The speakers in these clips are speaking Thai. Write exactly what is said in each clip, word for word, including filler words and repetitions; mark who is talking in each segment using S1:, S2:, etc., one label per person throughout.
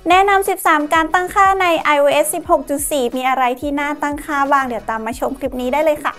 S1: แนะนำสิบสามการตั้งค่าใน ไอ โอ เอส สิบหกจุดสี่ มีอะไรที่น่าตั้งค่าบ้างเดี๋ยวตามมาชมคลิปนี้ได้เลยค่ะ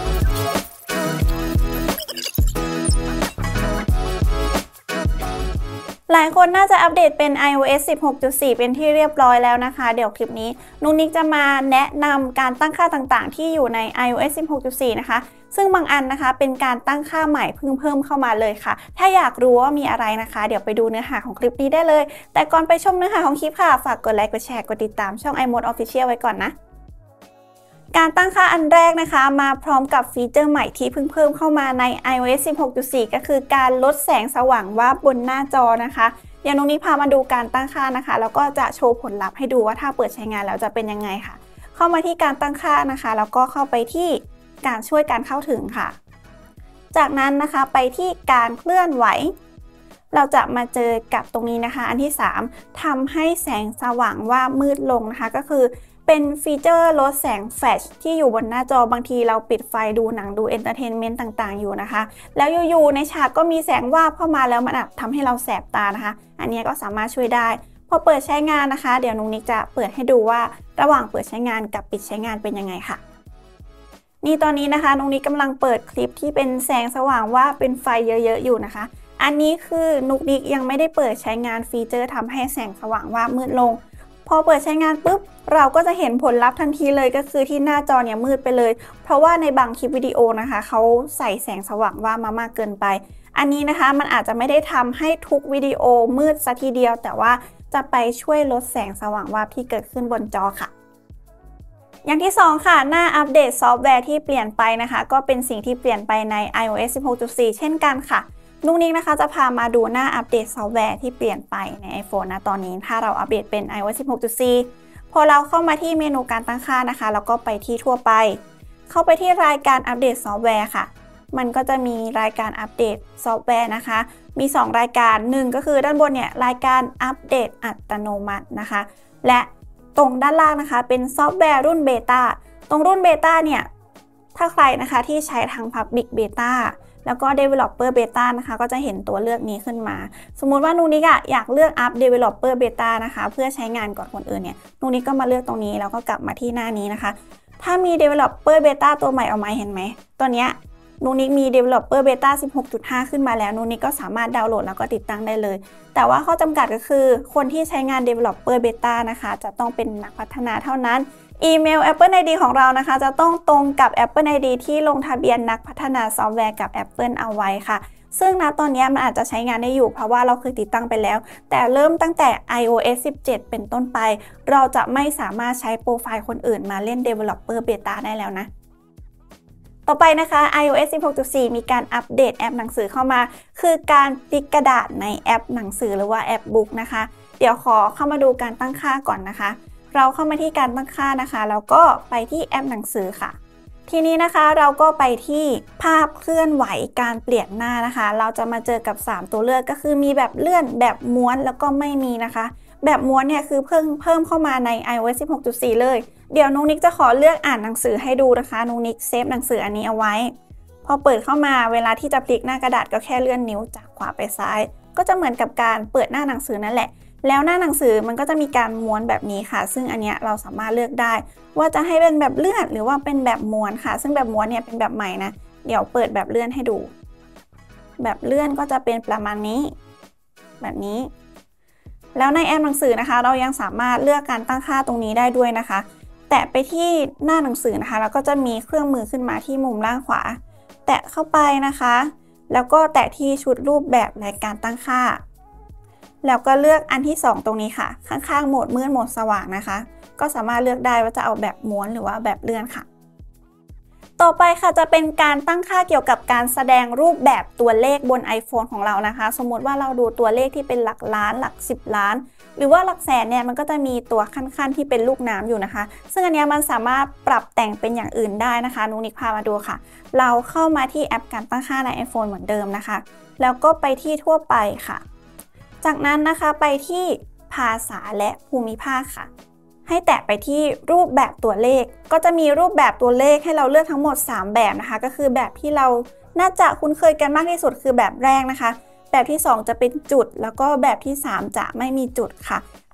S1: หลายคนน่าจะอัปเดตเป็น ไอ โอ เอส สิบหกจุดสี่ เป็นที่เรียบร้อยแล้วนะคะเดี๋ยวคลิปนี้นุ๊กนิกจะมาแนะนำการตั้งค่าต่างๆที่อยู่ใน ไอ โอ เอส สิบหกจุดสี่ นะคะซึ่งบางอันนะคะเป็นการตั้งค่าใหม่เพิ่งเพิ่มเข้ามาเลยค่ะถ้าอยากรู้ว่ามีอะไรนะคะเดี๋ยวไปดูเนื้อหาของคลิปนี้ได้เลยแต่ก่อนไปชมเนื้อหาของคลิปค่ะฝากกดไลค์กดแชร์กดติดตามช่อง iMode Official ไว้ก่อนนะการตั้งค่าอันแรกนะคะมาพร้อมกับฟีเจอร์ใหม่ที่เพิ่งเพิ่มเข้ามาใน ไอ โอ เอส สิบหกจุดสี่ ก็คือการลดแสงสว่างวาบบนหน้าจอนะคะเดี๋ยวนุ๊กนิกพามาดูการตั้งค่านะคะแล้วก็จะโชว์ผลลัพธ์ให้ดูว่าถ้าเปิดใช้งานแล้วจะเป็นยังไงค่ะเข้ามาที่การตั้งค่านะคะแล้วก็เข้าไปที่การช่วยการเข้าถึงค่ะจากนั้นนะคะไปที่การเคลื่อนไหวเราจะมาเจอกับตรงนี้นะคะอันที่สามทำให้แสงสว่างวาบมืดลงนะคะก็คือเป็นฟีเจอร์ลดแสงแฟลชที่อยู่บนหน้าจอบางทีเราปิดไฟดูหนังดูเอนเตอร์เทนเมนต์ต่างๆอยู่นะคะแล้วอยู่ๆในฉากก็มีแสงวาบเข้ามาแล้วมันอาจทำให้เราแสบตานะคะอันนี้ก็สามารถช่วยได้พอเปิดใช้งานนะคะเดี๋ยวนุ๊กนิกจะเปิดให้ดูว่าระหว่างเปิดใช้งานกับปิดใช้งานเป็นยังไงค่ะนี่ตอนนี้นะคะนุ๊กนิกกำลังเปิดคลิปที่เป็นแสงสว่างว่าเป็นไฟเยอะๆอยู่นะคะอันนี้คือนุ๊กนิกยังไม่ได้เปิดใช้งานฟีเจอร์ทำให้แสงสว่างว่ามืดลงพอเปิดใช้งานปุ๊บเราก็จะเห็นผลลัพธ์ทันทีเลยก็คือที่หน้าจอเนี่ยมืดไปเลยเพราะว่าในบางคลิปวิดีโอนะคะเขาใส่แสงสว่างว่ามามากเกินไปอันนี้นะคะมันอาจจะไม่ได้ทำให้ทุกวิดีโอมืดซะทีเดียวแต่ว่าจะไปช่วยลดแสงสว่างวาบที่เกิดขึ้นบนจอค่ะอย่างที่สองค่ะหน้าอัปเดตซอฟต์แวร์ที่เปลี่ยนไปนะคะก็เป็นสิ่งที่เปลี่ยนไปใน ไอ โอ เอส สิบหกจุดสี่ เช่นกันค่ะนุ๊กนิกนะคะจะพามาดูหน้าอัปเดตซอฟต์แวร์ที่เปลี่ยนไปใน iPhone นะตอนนี้ถ้าเราอัปเดตเป็น ไอ โอ เอส สิบหกจุดสี่ พอเราเข้ามาที่เมนูการตั้งค่านะคะแล้วก็ไปที่ทั่วไปเข้าไปที่รายการอัปเดตซอฟต์แวร์ค่ะมันก็จะมีรายการอัปเดตซอฟต์แวร์นะคะมีสองรายการหนึ่งก็คือด้านบนเนี่ยรายการอัปเดตอัตโนมัตินะคะและตรงด้านล่างนะคะเป็นซอฟต์แวร์รุ่นเบต้าตรงรุ่นเบต้าเนี่ยถ้าใครนะคะที่ใช้ทาง Public Beta แล้วก็ Developer Beta นะคะก็จะเห็นตัวเลือกนี้ขึ้นมาสมมุติว่านุ๊กนิกอะอยากเลือก Up Developer Beta นะคะเพื่อใช้งานก่อนคนอื่นเนี่ยนุ๊กนิกก็มาเลือกตรงนี้แล้วก็กลับมาที่หน้านี้นะคะถ้ามี Developer Beta ตัวใหม่ออกมาเห็นไหมตัวเนี้ยนุ๊กนิกมี Developer Beta สิบหกจุดห้า ขึ้นมาแล้วนุ๊กนิกก็สามารถดาวน์โหลดแล้วก็ติดตั้งได้เลยแต่ว่าข้อจำกัดก็คือคนที่ใช้งาน Developer Beta นะคะจะต้องเป็นนักพัฒนาเท่านั้นอีเมล Apple ไอ ดี ของเรานะคะจะต้องตรงกับ Apple ไอ ดี ที่ลงทะเบียนนักพัฒนาซอฟต์แวร์กับ Apple เอาไว้ค่ะซึ่งณตอนนี้มันอาจจะใช้งานได้อยู่เพราะว่าเราเคยติดตั้งไปแล้วแต่เริ่มตั้งแต่ ไอ โอ เอส สิบเจ็ด เป็นต้นไปเราจะไม่สามารถใช้โปรไฟล์คนอื่นมาเล่น Developer Beta ได้แล้วนะต่อไปนะคะ ไอ โอ เอส สิบหกจุดสี่ มีการอัปเดตแอปหนังสือเข้ามาคือการพลิกกระดาษในแอปหนังสือหรือว่าแอปบุ๊กนะคะเดี๋ยวขอเข้ามาดูการตั้งค่าก่อนนะคะเราเข้ามาที่การตั้งค่านะคะแล้วก็ไปที่แอปหนังสือค่ะทีนี้นะคะเราก็ไปที่ภาพเคลื่อนไหวการเปลี่ยนหน้านะคะเราจะมาเจอกับสามตัวเลือกก็คือมีแบบเลื่อนแบบม้วนแล้วก็ไม่มีนะคะแบบม้วนเนี่ยคือเพิ่มเพิ่มเข้ามาใน ไอ โอ เอส สิบหกจุดสี่ เลยเดี๋ยวนุ๊กนิกจะขอเลือกอ่านหนังสือให้ดูนะคะนุ๊กนิกเซฟหนังสืออันนี้เอาไว้พอเปิดเข้ามาเวลาที่จะพลิกหน้ากระดาษก็แค่เลื่อนนิ้วจากขวาไปซ้ายก็จะเหมือนกับการเปิดหน้าหนังสือนั่นแหละแล้วหน้าหนังสือมันก็จะมีการม้วนแบบนี้ค่ะซึ่งอันเนี้ยเราสามารถเลือกได้ว่าจะให้เป็นแบบเลื่อนหรือว่าเป็นแบบม้วนค่ะซึ่งแบบม้วนเนี่ยเป็นแบบใหม่นะเดี๋ยวเปิดแบบเลื่อนให้ดูแบบเลื่อนก็จะเป็นประมาณนี้แบบนี้แล้วในแอปหนังสือนะคะเรายังสามารถเลือกการตั้งค่าตรงนี้ได้ด้วยนะคะแตะไปที่หน้าหนังสือนะคะแล้วก็จะมีเครื่องมือขึ้นมาที่มุมล่างขวาแตะเข้าไปนะคะแล้วก็แตะที่ชุดรูปแบบรายการตั้งค่าแล้วก็เลือกอันที่สองตรงนี้ค่ะข้างๆโหมดมืดโหมดสว่างนะคะก็สามารถเลือกได้ว่าจะเอาแบบม้วนหรือว่าแบบเลื่อนค่ะต่อไปค่ะจะเป็นการตั้งค่าเกี่ยวกับการแสดงรูปแบบตัวเลขบน iPhone ของเรานะคะสมมติว่าเราดูตัวเลขที่เป็นหลักล้านหลักสิบล้านหรือว่าหลักแสนเนี่ยมันก็จะมีตัวขั้นๆที่เป็นลูกน้ำอยู่นะคะซึ่งอันนี้มันสามารถปรับแต่งเป็นอย่างอื่นได้นะคะนุ๊กนิกพามาดูค่ะเราเข้ามาที่แอปการตั้งค่าใน iPhone เหมือนเดิมนะคะแล้วก็ไปที่ทั่วไปค่ะจากนั้นนะคะไปที่ภาษาและภูมิภาคค่ะให้แตะไปที่รูปแบบตัวเลขก็จะมีรูปแบบตัวเลขให้เราเลือกทั้งหมดสามแบบนะคะก็คือแบบที่เราน่าจะคุ้นเคยกันมากที่สุดคือแบบแรกนะคะแบบที่สองจะเป็นจุดแล้วก็แบบที่สามจะไม่มีจุดค่ะ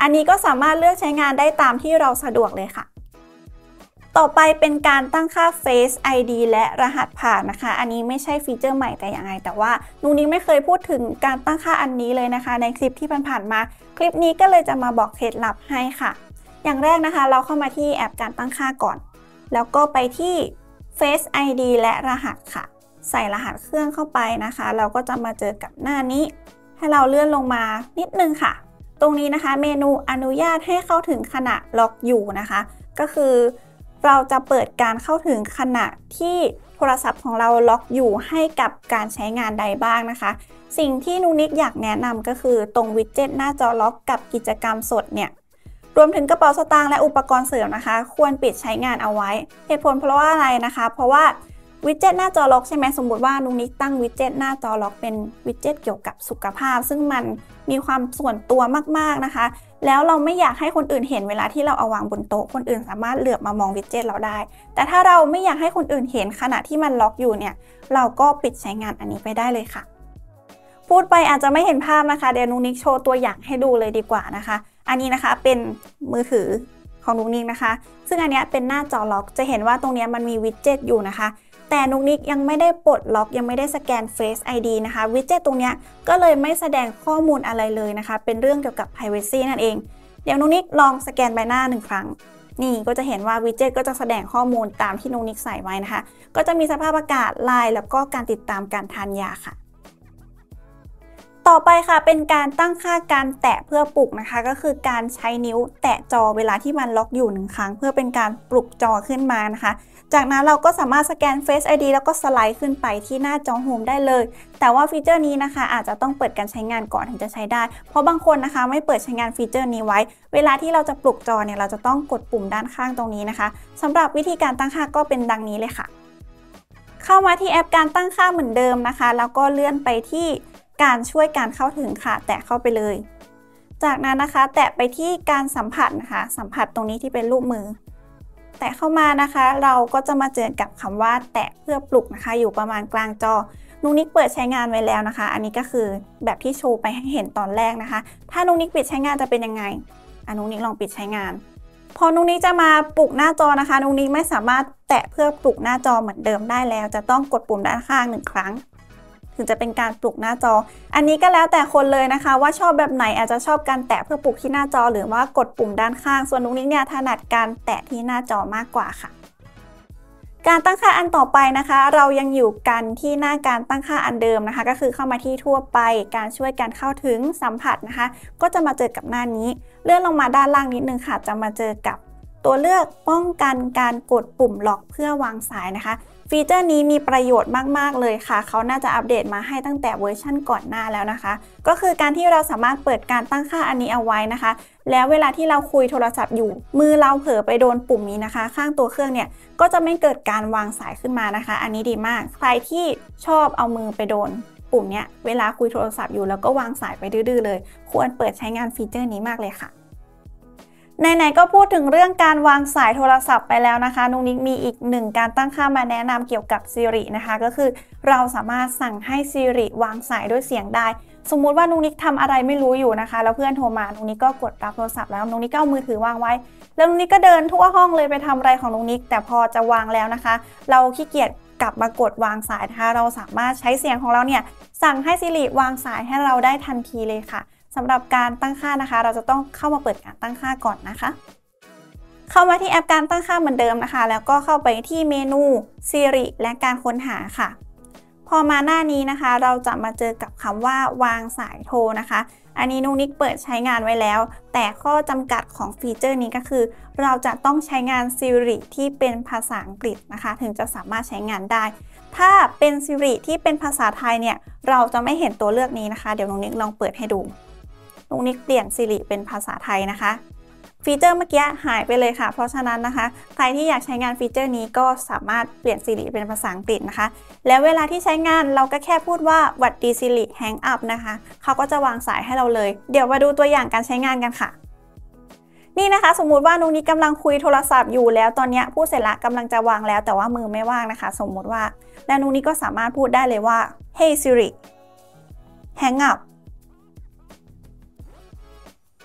S1: อันนี้ก็สามารถเลือกใช้งานได้ตามที่เราสะดวกเลยค่ะต่อไปเป็นการตั้งค่า Face ไอ ดี และรหัสผ่านนะคะอันนี้ไม่ใช่ฟีเจอร์ใหม่แต่อย่างไรแต่ว่านุ้งนิ้งไม่เคยพูดถึงการตั้งค่าอันนี้เลยนะคะในคลิปที่ผ่านๆมาคลิปนี้ก็เลยจะมาบอกเคล็ดลับให้ค่ะอย่างแรกนะคะเราเข้ามาที่แอปการตั้งค่าก่อนแล้วก็ไปที่ Face ไอ ดี และรหัสค่ะใส่รหัสเครื่องเข้าไปนะคะเราก็จะมาเจอกับหน้านี้ให้เราเลื่อนลงมานิดนึงค่ะตรงนี้นะคะเมนูอนุญาตให้เข้าถึงขณะล็อกอยู่นะคะก็คือเราจะเปิดการเข้าถึงขณะที่โทรศัพท์ของเราล็อกอยู่ให้กับการใช้งานใดบ้างนะคะสิ่งที่นุ้งนิกอยากแนะนำก็คือตรงวิดเจ็ตหน้าจอล็อกกับกิจกรรมสดเนี่ยรวมถึงกระเป๋าสตางค์และอุปกรณ์เสริมนะคะควรปิดใช้งานเอาไว้เหตุผลเพราะว่าอะไรนะคะเพราะว่าวิดเจ็ตหน้าจอล็อกใช่ไหมสมมติว่านุ้งนิกตั้งวิดเจ็ตหน้าจอล็อกเป็นวิดเจ็ตเกี่ยวกับสุขภาพซึ่งมันมีความส่วนตัวมากๆนะคะแล้วเราไม่อยากให้คนอื่นเห็นเวลาที่เราเอาวางบนโต๊ะคนอื่นสามารถเหลือบมามองวิดเจ็ตเราได้แต่ถ้าเราไม่อยากให้คนอื่นเห็นขณะที่มันล็อกอยู่เนี่ยเราก็ปิดใช้งานอันนี้ไปได้เลยค่ะพูดไปอาจจะไม่เห็นภาพนะคะเดี๋ยวนุ้งนิกโชว์ตัวอย่างให้ดูเลยดีกว่านะคะอันนี้นะคะเป็นมือถือของนุ้งนิกนะคะซึ่งอันนี้เป็นหน้าจอล็อกจะเห็นว่าตรงนี้มันมีวิดเจ็ตอยู่นะคะแต่นุ้งนิกยังไม่ได้ปลดล็อกยังไม่ได้สแกน Face ไอ ดี นะคะวิดเจ็ตตรงนี้ก็เลยไม่แสดงข้อมูลอะไรเลยนะคะเป็นเรื่องเกี่ยวกับ Privacy นั่นเองเดี๋ยวนุ้งนิกลองสแกนใบหน้าหนึ่งครั้งนี่ก็จะเห็นว่าวิดเจ็ตก็จะแสดงข้อมูลตามที่นุ้งนิกใส่ไว้นะคะก็จะมีสภาพอากาศลายแล้วก็การติดตามการทานยาค่ะต่อไปค่ะเป็นการตั้งค่าการแตะเพื่อปลุกนะคะก็คือการใช้นิ้วแตะจอเวลาที่มันล็อกอยู่หนึ่งครั้งเพื่อเป็นการปลุกจอขึ้นมานะคะจากนั้นเราก็สามารถสแกน Face ไอ ดี แล้วก็สไลด์ขึ้นไปที่หน้าจอโฮมได้เลยแต่ว่าฟีเจอร์นี้นะคะอาจจะต้องเปิดการใช้งานก่อนถึงจะใช้ได้เพราะบางคนนะคะไม่เปิดใช้งานฟีเจอร์นี้ไว้เวลาที่เราจะปลุกจอเนี่ยเราจะต้องกดปุ่มด้านข้างตรงนี้นะคะสำหรับวิธีการตั้งค่าก็เป็นดังนี้เลยค่ะเข้ามาที่แอปการตั้งค่าเหมือนเดิมนะคะแล้วก็เลื่อนไปที่การช่วยการเข้าถึงค่ะแตะเข้าไปเลยจากนั้นนะคะแตะไปที่การสัมผัสนะคะสัมผัสตรงนี้ที่เป็นรูปมือแตะเข้ามานะคะเราก็จะมาเจอกับคำว่าแตะเพื่อปลุกนะคะอยู่ประมาณกลางจอนุ้งนิกเปิดใช้งานไว้แล้วนะคะอันนี้ก็คือแบบที่โชว์ไปให้เห็นตอนแรกนะคะถ้านุ้งนิกปิดใช้งานจะเป็นยังไงอ่ะนุ้งนิกลองปิดใช้งานพอนุ้งนิกจะมาปลุกหน้าจอนะคะนุ้งนิกไม่สามารถแตะเพื่อปลุกหน้าจอเหมือนเดิมได้แล้วจะต้องกดปุ่มด้านข้างหนึ่งครั้งถึงจะเป็นการปลุกหน้าจออันนี้ก็แล้วแต่คนเลยนะคะว่าชอบแบบไหนอาจจะชอบการแตะเพื่อปลุกที่หน้าจอหรือว่ากดปุ่มด้านข้างส่วนนุ้งนิกเนี่ยถนัดการแตะที่หน้าจอมากกว่าค่ะการตั้งค่าอันต่อไปนะคะเรายังอยู่กันที่หน้าการตั้งค่าอันเดิมนะคะก็คือเข้ามาที่ทั่วไปการช่วยการเข้าถึงสัมผัสนะคะก็จะมาเจอกับหน้านี้เลื่อนลงมาด้านล่างนิดนึงค่ะจะมาเจอกับตัวเลือกป้องกันการกดปุ่มล็อกเพื่อวางสายนะคะฟีเจอร์นี้มีประโยชน์มากๆเลยค่ะเขาน่าจะอัปเดตมาให้ตั้งแต่เวอร์ชั่นก่อนหน้าแล้วนะคะก็คือการที่เราสามารถเปิดการตั้งค่าอันนี้เอาไว้นะคะแล้วเวลาที่เราคุยโทรศัพท์อยู่มือเราเผลอไปโดนปุ่มนี้นะคะข้างตัวเครื่องเนี่ยก็จะไม่เกิดการวางสายขึ้นมานะคะอันนี้ดีมากใครที่ชอบเอามือไปโดนปุ่มเนี้ยเวลาคุยโทรศัพท์อยู่แล้วก็วางสายไปดื้อๆเลยควรเปิดใช้งานฟีเจอร์นี้มากเลยค่ะไหนๆก็พูดถึงเรื่องการวางสายโทรศัพท์ไปแล้วนะคะนุ้งนิกมีอีกหนึ่งการตั้งค่ามาแนะนำเกี่ยวกับ Siri นะคะก็คือเราสามารถสั่งให้ Siri วางสายด้วยเสียงได้สมมุติว่านุ้งนิกทำอะไรไม่รู้อยู่นะคะแล้วเพื่อนโทรมานุ้งนิกก็กดรับโทรศัพท์แล้วนุ้งนิกก็เอามือถือวางไว้แล้วนุ้งนิกก็เดินทั่วห้องเลยไปทำอะไรของนุ้งนิกแต่พอจะวางแล้วนะคะเราขี้เกียจกลับมากดวางสายนะคะเราสามารถใช้เสียงของเราเนี่ยสั่งให้ Siri วางสายให้เราได้ทันทีเลยค่ะสำหรับการตั้งค่านะคะเราจะต้องเข้ามาเปิดการตั้งค่าก่อนนะคะเข้ามาที่แอปการตั้งค่าเหมือนเดิมนะคะแล้วก็เข้าไปที่เมนู Siri และการค้นหาค่ะพอมาหน้านี้นะคะเราจะมาเจอกับคำว่าวางสายโทรนะคะอันนี้นุ้งนิกเปิดใช้งานไว้แล้วแต่ข้อจำกัดของฟีเจอร์นี้ก็คือเราจะต้องใช้งาน Siri ที่เป็นภาษาอังกฤษนะคะถึงจะสามารถใช้งานได้ถ้าเป็น Siri ที่เป็นภาษาไทยเนี่ยเราจะไม่เห็นตัวเลือกนี้นะคะเดี๋ยวนุ้งนิกลองเปิดให้ดูนุ้งนิกเปลี่ยน Siri เป็นภาษาไทยนะคะฟีเจอร์เมื่อกี้หายไปเลยค่ะเพราะฉะนั้นนะคะใครที่อยากใช้งานฟีเจอร์นี้ก็สามารถเปลี่ยน Siri เป็นภาษาอังกฤษนะคะแล้วเวลาที่ใช้งานเราก็แค่พูดว่าหวัดดี Siri hang up นะคะเขาก็จะวางสายให้เราเลยเดี๋ยวมาดูตัวอย่างการใช้งานกันค่ะนี่นะคะสมมุติว่านุ้งนิกกำลังคุยโทรศัพท์อยู่แล้วตอนนี้พูดเสร็จละกำลังจะวางแล้วแต่ว่ามือไม่ว่างนะคะสมมุติว่าแล้วนุ้งนิกก็สามารถพูดได้เลยว่า Hey Siri hang up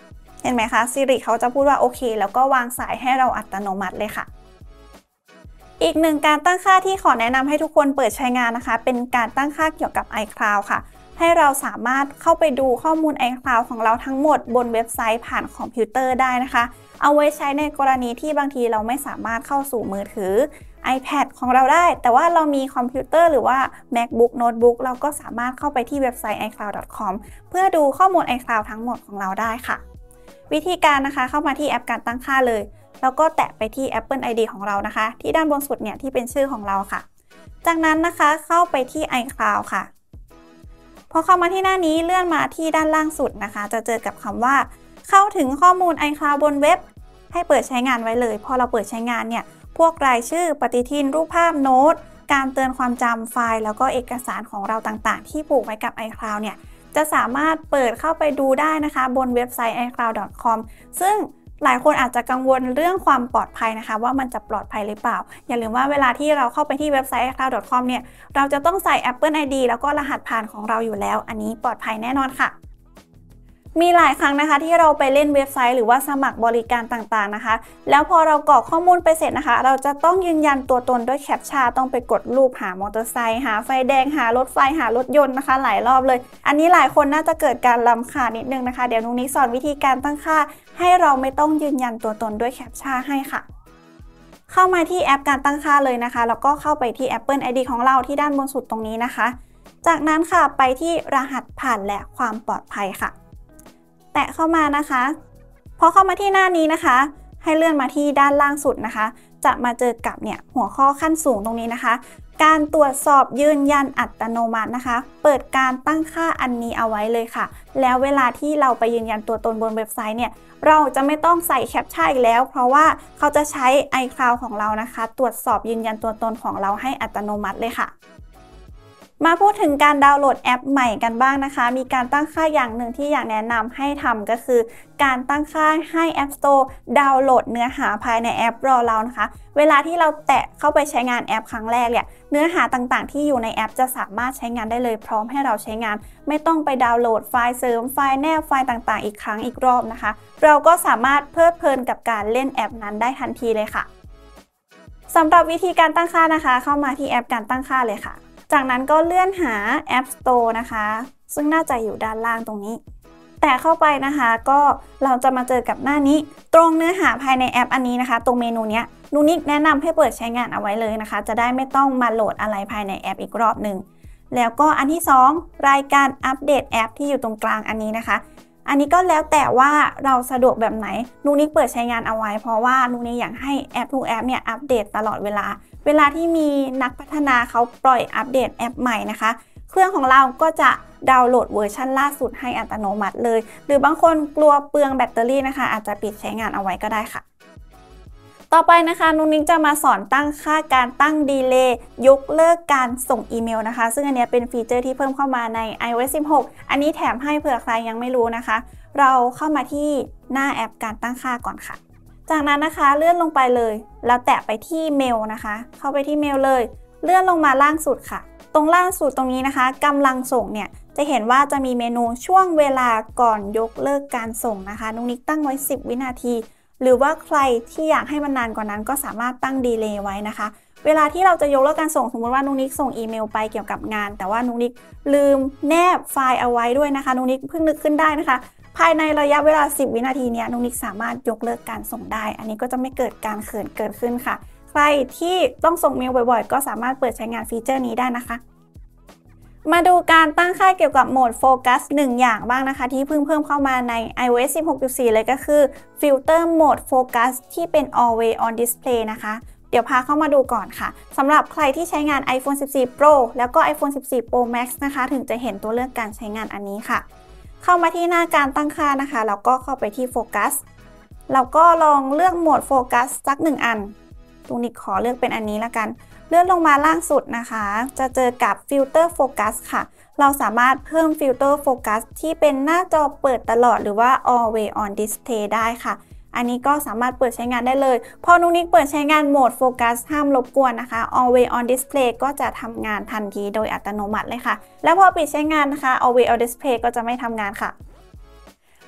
S1: ห็นไหมคะ Siri เขาจะพูดว่าโอเคแล้วก็วางสายให้เราอัตโนมัติเลยค่ะอีกหนึ่งการตั้งค่าที่ขอแนะนำให้ทุกคนเปิดใช้งานนะคะเป็นการตั้งค่าเกี่ยวกับ iCloud ค่ะให้เราสามารถเข้าไปดูข้อมูล iCloud ของเราทั้งหมดบนเว็บไซต์ผ่านคอมพิวเตอร์ได้นะคะเอาไว้ใช้ในกรณีที่บางทีเราไม่สามารถเข้าสู่มือถือ iPad ของเราได้แต่ว่าเรามีคอมพิวเตอร์หรือว่า MacBook Notebook เราก็สามารถเข้าไปที่เว็บไซต์ ไอคลาวด์ ดอท คอม เพื่อดูข้อมูล iCloud ทั้งหมดของเราได้ค่ะวิธีการนะคะเข้ามาที่แอปการตั้งค่าเลยแล้วก็แตะไปที่ Apple ไอ ดี ของเรานะคะที่ด้านบนสุดเนี่ยที่เป็นชื่อของเราค่ะจากนั้นนะคะเข้าไปที่ iCloud ค่ะพอเข้ามาที่หน้านี้เลื่อนมาที่ด้านล่างสุดนะคะจะเจอกับคำว่าเข้าถึงข้อมูล iCloud บนเว็บให้เปิดใช้งานไว้เลยพอเราเปิดใช้งานเนี่ยพวกรายชื่อปฏิทินรูปภาพโน้ตการเตือนความจำไฟล์แล้วก็เอกสารของเราต่างๆที่ผูกไว้กับ iCloud เนี่ยจะสามารถเปิดเข้าไปดูได้นะคะบนเว็บไซต์ ไอคลาวด์ ดอท คอม ซึ่งหลายคนอาจจะกังวลเรื่องความปลอดภัยนะคะว่ามันจะปลอดภัยหรือเปล่าอย่าลืมว่าเวลาที่เราเข้าไปที่เว็บไซต์ ไอคลาวด์ ดอท คอม เนี่ยเราจะต้องใส่ Apple ไอ ดี แล้วก็รหัสผ่านของเราอยู่แล้วอันนี้ปลอดภัยแน่นอนค่ะมีหลายครั้งนะคะที่เราไปเล่นเว็บไซต์หรือว่าสมัครบริการต่างๆนะคะแล้วพอเรากรอกข้อมูลไปเสร็จนะคะเราจะต้องยืนยันตัวตนด้วยแคปชั่นต้องไปกดรูปหามอเตอร์ไซค์หาไฟแดงหารถไฟหารถยนต์นะคะหลายรอบเลยอันนี้หลายคนน่าจะเกิดการรำคาญนิดนึงนะคะเดี๋ยวนุ้งนิ้งสอนวิธีการตั้งค่าให้เราไม่ต้องยืนยันตัวตนด้วยแคปชั่นให้ค่ะเข้ามาที่แอปการตั้งค่าเลยนะคะแล้วก็เข้าไปที่ Apple ไอ ดี ของเราที่ด้านบนสุดตรงนี้นะคะจากนั้นค่ะไปที่รหัสผ่านและความปลอดภัยค่ะแตะเข้ามานะคะพอเข้ามาที่หน้านี้นะคะให้เลื่อนมาที่ด้านล่างสุดนะคะจะมาเจอกับเนี่ยหัวข้อขั้นสูงตรงนี้นะคะการตรวจสอบยืนยันอัตโนมัตินะคะเปิดการตั้งค่าอันนี้เอาไว้เลยค่ะแล้วเวลาที่เราไปยืนยันตัวตนบนเว็บไซต์เนี่ยเราจะไม่ต้องใส่แคปชั่นอีกแล้วเพราะว่าเขาจะใช้ iCloud ของเรานะคะตรวจสอบยืนยันตัวตนของเราให้อัตโนมัติเลยค่ะมาพูดถึงการดาวน์โหลดแอปใหม่กันบ้างนะคะมีการตั้งค่าอย่างหนึ่งที่อยากแนะนำให้ทำก็คือการตั้งค่าให้ App Store ดาวน์โหลดเนื้อหาภายในแอปรอเรานะคะเวลาที่เราแตะเข้าไปใช้งานแอปครั้งแรกเนี่ยเนื้อหาต่างๆที่อยู่ในแอปจะสามารถใช้งานได้เลยพร้อมให้เราใช้งานไม่ต้องไปดาวน์โหลดไฟล์เสริมไฟล์แนบไฟล์ต่างๆอีกครั้งอีกรอบนะคะเราก็สามารถเพลิดเพลินกับการเล่นแอปนั้นได้ทันทีเลยค่ะสำหรับวิธีการตั้งค่านะคะเข้ามาที่แอปการตั้งค่าเลยค่ะจากนั้นก็เลื่อนหา App Store นะคะซึ่งน่าจะอยู่ด้านล่างตรงนี้แต่เข้าไปนะคะก็เราจะมาเจอกับหน้านี้ตรงเนื้อหาภายในแอปอันนี้นะคะตรงเมนูนี้นุนิกแนะนำให้เปิดใช้งานเอาไว้เลยนะคะจะได้ไม่ต้องมาโหลดอะไรภายในแอปอีกรอบหนึ่งแล้วก็อันที่สองรายการอัปเดตแอปที่อยู่ตรงกลางอันนี้นะคะอันนี้ก็แล้วแต่ว่าเราสะดวกแบบไหนนุนิกเปิดใช้งานเอาไว้เพราะว่านุนิกอยากให้แอปทุกแอปเนี่ยอัปเดตตลอดเวลาเวลาที่มีนักพัฒนาเขาปล่อยอัปเดตแอปใหม่นะคะเครื่องของเราก็จะดาวน์โหลดเวอร์ชันล่าสุดให้อัตโนมัติเลยหรือบางคนกลัวเปลืองแบตเตอรี่นะคะอาจจะปิดใช้งานเอาไว้ก็ได้ค่ะต่อไปนะคะนุ้งนิ้งจะมาสอนตั้งค่าการตั้งดีเลย์ยกเลิกการส่งอีเมลนะคะซึ่งอันนี้เป็นฟีเจอร์ที่เพิ่มเข้ามาใน ไอ โอ เอส สิบหกอันนี้แถมให้เผื่อใครยังไม่รู้นะคะเราเข้ามาที่หน้าแอปการตั้งค่าก่อนค่ะจากนั้นนะคะเลื่อนลงไปเลยแล้วแตะไปที่เมลนะคะเข้าไปที่เมลเลยเลื่อนลงมาล่างสุดค่ะตรงล่างสุดตรงนี้นะคะกำลังส่งเนี่ยจะเห็นว่าจะมีเมนูช่วงเวลาก่อนยกเลิกการส่งนะคะนุ้งนิ้งตั้งไว้สิบวินาทีหรือว่าใครที่อยากให้มันนานกว่านั้นก็สามารถตั้งดีเลย์ไว้นะคะเวลาที่เราจะยกเลิกการส่งสมมติว่านุ้งนิ้งส่งอีเมลไปเกี่ยวกับงานแต่ว่านุ้งนิ้งลืมแนบไฟล์เอาไว้ด้วยนะคะนุ้งนิ้งเพิ่งนึกขึ้นได้นะคะภายในระยะเวลาสิบวินาทีนี้นุ้งนิ้งสามารถยกเลิกการส่งได้อันนี้ก็จะไม่เกิดการเขินเกิดขึ้นค่ะใครที่ต้องส่งเมลบ่อยๆก็สามารถเปิดใช้งานฟีเจอร์นี้ได้นะคะมาดูการตั้งค่าเกี่ยวกับโหมดโฟกัสหนึ่งอย่างบ้างนะคะที่เพิ่งเพิ่มเข้ามาใน ไอ โอ เอส สิบหกจุดสี่ เลยก็คือฟิลเตอร์โหมดโฟกัสที่เป็น Always on Display นะคะเดี๋ยวพาเข้ามาดูก่อนค่ะสำหรับใครที่ใช้งาน iPhone สิบสี่ Pro แล้วก็ iPhone สิบสี่ Pro Max นะคะถึงจะเห็นตัวเลือกการใช้งานอันนี้ค่ะเข้ามาที่หน้าการตั้งค่านะคะแล้วก็เข้าไปที่โฟกัสเราก็ลองเลือกโหมดโฟกัสสักหนึ่งอันตรงนี้ขอเลือกเป็นอันนี้ละกันเลื่อนลงมาล่างสุดนะคะจะเจอกับฟิลเตอร์โฟกัสค่ะเราสามารถเพิ่มฟิลเตอร์โฟกัสที่เป็นหน้าจอเปิดตลอดหรือว่า Always on Display ได้ค่ะอันนี้ก็สามารถเปิดใช้งานได้เลยพอนุ้งนิ้งเปิดใช้งานโหมดโฟกัสห้ามรบกวนนะคะ Always on Display ก็จะทำงานทันทีโดยอัตโนมัติเลยค่ะแล้วพอปิดใช้งานนะคะ Always on Display ก็จะไม่ทำงานค่ะ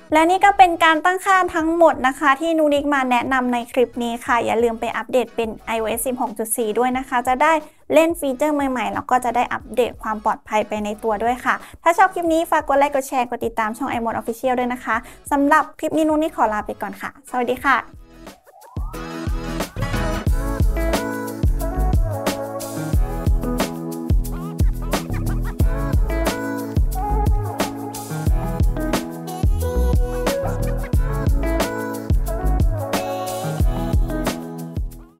S1: และนี่ก็เป็นการตั้งค่าทั้งหมดนะคะที่นูนิกมาแนะนำในคลิปนี้ค่ะอย่าลืมไปอัปเดตเป็น ไอ โอ เอส สิบหกจุดสี่ ด้วยนะคะจะได้เล่นฟีเจอร์ใหม่ๆแล้วก็จะได้อัปเดตความปลอดภัยไปในตัวด้วยค่ะถ้าชอบคลิปนี้ฝากกดไลค์กดแชร์กดติดตามช่อง iMode Official ด้วยนะคะสำหรับคลิปนี้นูนิกขอลาไปก่อนค่ะสวัสดีค่ะ